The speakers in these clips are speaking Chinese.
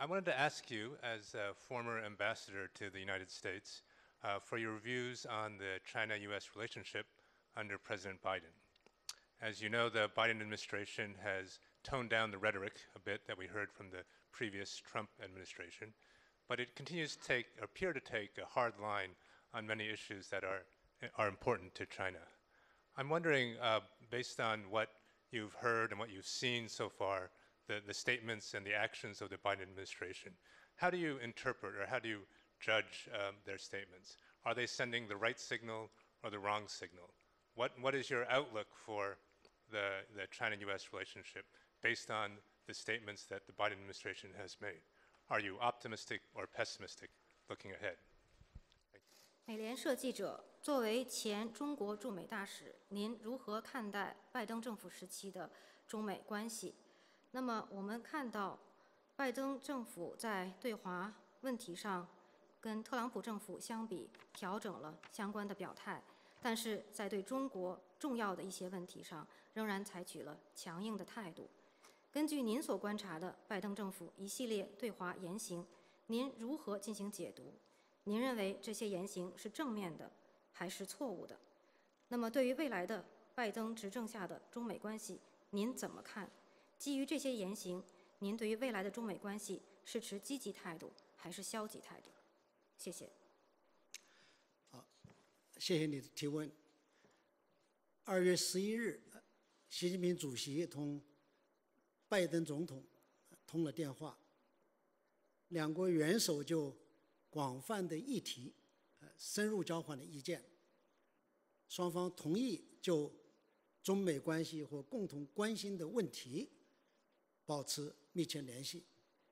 I wanted to ask you, as a former ambassador to the United States, for your views on the China-U.S. relationship under President Biden. As you know, the Biden administration has toned down the rhetoric a bit that we heard from the previous Trump administration, but it continues to appear to take a hard line on many issues that are important to China. I'm wondering, based on what you've heard and what you've seen so far, the statements and the actions of the Biden administration, how do you interpret or how do you judge their statements? Are they sending the right signal or the wrong signal? What is your outlook for the China-U.S. relationship based on the statements that the Biden administration has made? Are you optimistic or pessimistic looking ahead? 美联社记者，作为前中国驻美大使，您如何看待拜登政府时期的中美关系？那么，我们看到，拜登政府在对华问题上，跟特朗普政府相比，调整了相关的表态，但是在对中国重要的一些问题上，仍然采取了强硬的态度。根据您所观察的拜登政府一系列对华言行，您如何进行解读？您认为这些言行是正面的，还是错误的？那么，对于未来的拜登执政下的中美关系，您怎么看？基于这些言行，您对于未来的中美关系是持积极态度还是消极态度？谢谢。 好，谢谢你的提问。2月11日，习近平主席同拜登总统通了电话，两国元首就广泛的议题深入交换了意见，双方同意就中美关系或共同关心的问题保持密切联系。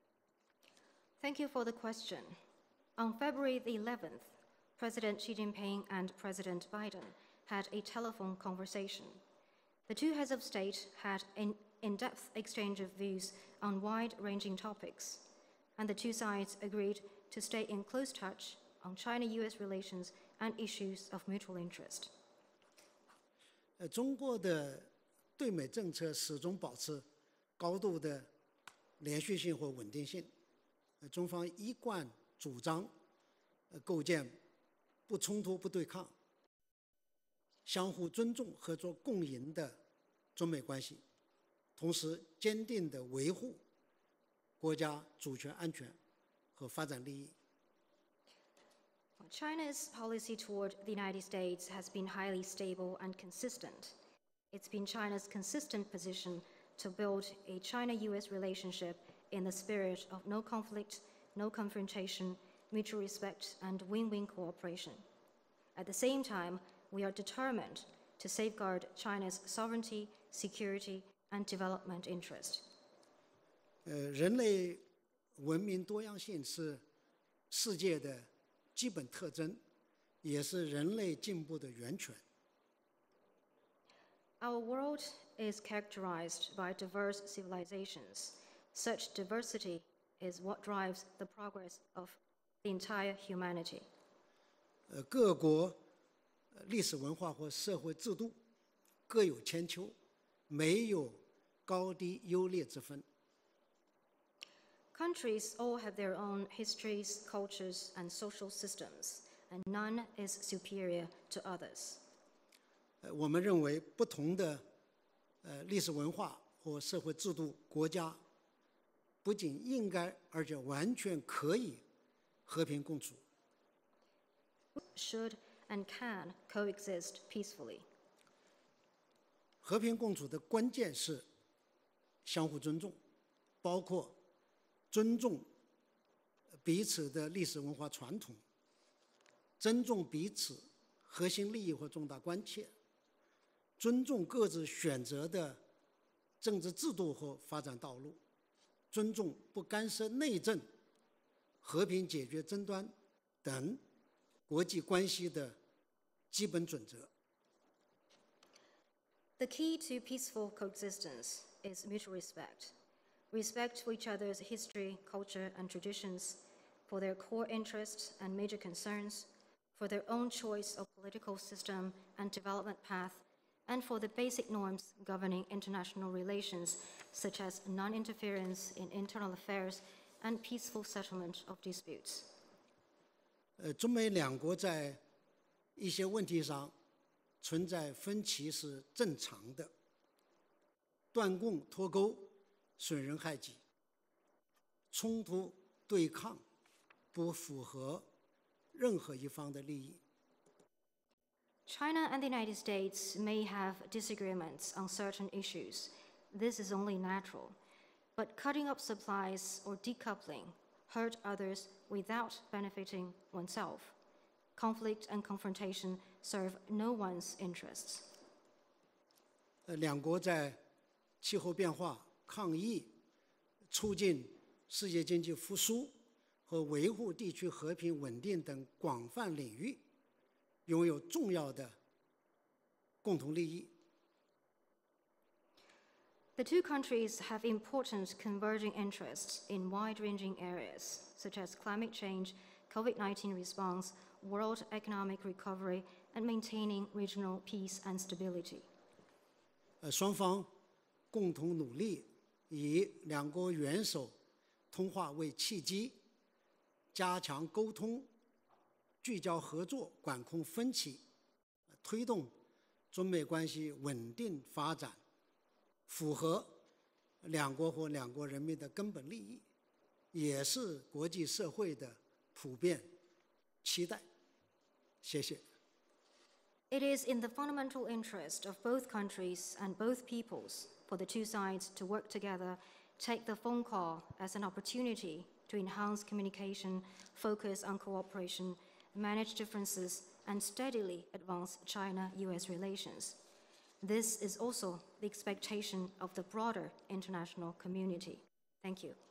Thank you for the question. On February the 11th, President Xi Jinping and President Biden had a telephone conversation. The two heads of state had an in-depth exchange of views on wide-ranging topics, and the two sides agreed to stay in close touch on China-U.S. relations and issues of mutual interest. 中国的对美政策始终保持高度的连续性或稳定性。中方一贯主张构建不冲突、不对抗、相互尊重、合作共赢的中美关系，同时坚定地维护国家主权、安全和发展利益。 China's policy toward the United States has been highly stable and consistent. It's been China's consistent position to build a China-U.S. relationship in the spirit of no conflict, no confrontation, mutual respect, and win-win cooperation. At the same time, we are determined to safeguard China's sovereignty, security, and development interest. 人类文明多样性是世界的基本特征，也是人类进步的源泉。 Our world is characterized by diverse civilizations. Such diversity is what drives the progress of the entire humanity. 各国历史文化或社会制度各有千秋，没有高低优劣之分。 Countries all have their own histories, cultures, and social systems, and none is superior to others. 我们认为不同的历史文化或社会制度国家不仅应该，而且完全可以和平共处。 Should and can coexist peacefully. 和平共处的关键是相互尊重，包括尊重彼此的历史文化传统，尊重彼此核心利益或重大关切，尊重各自选择的政治制度和发展道路，尊重不干涉内政、和平解决争端等国际关系的基本准则。 The key to peaceful coexistence is mutual respect. Respect for each other's history, culture, and traditions, for their core interests and major concerns, for their own choice of political system and development path, and for the basic norms governing international relations, such as non-interference in internal affairs and peaceful settlement of disputes. 中美两国在一些问题上存在分歧是正常的，断供脱钩损人害己，冲突对抗不符合任何一方的利益。 China and the United States may have disagreements on certain issues. This is only natural. But cutting up supplies or decoupling hurt others without benefiting oneself. Conflict and confrontation serve no one's interests. 两国在气候变化、抗疫、促进世界经济复苏和维护地区和平稳定等广泛领域拥有重要的共同利益。 The two countries have important converging interests in wide-ranging areas, such as climate change, COVID-19 response, world economic recovery, and maintaining regional peace and stability. 双方共同努力，以两国元首通话为契机，加强沟通，聚焦合作，管控分歧，推动中美关系稳定发展，符合两国和两国人民的根本利益，也是国际社会的普遍期待。谢谢。 It is in the fundamental interest of both countries and both peoples for the two sides to work together, take the phone call as an opportunity to enhance communication, focus on cooperation, manage differences, and steadily advance China-U.S. relations. This is also the expectation of the broader international community. Thank you.